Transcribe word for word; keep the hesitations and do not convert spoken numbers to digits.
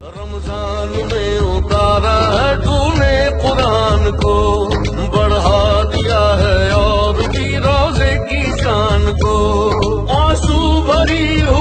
रमजान में उतारा है तूने कुरान को, बढ़ा दिया है और भी रोजे की शान को। आंसू भरी हो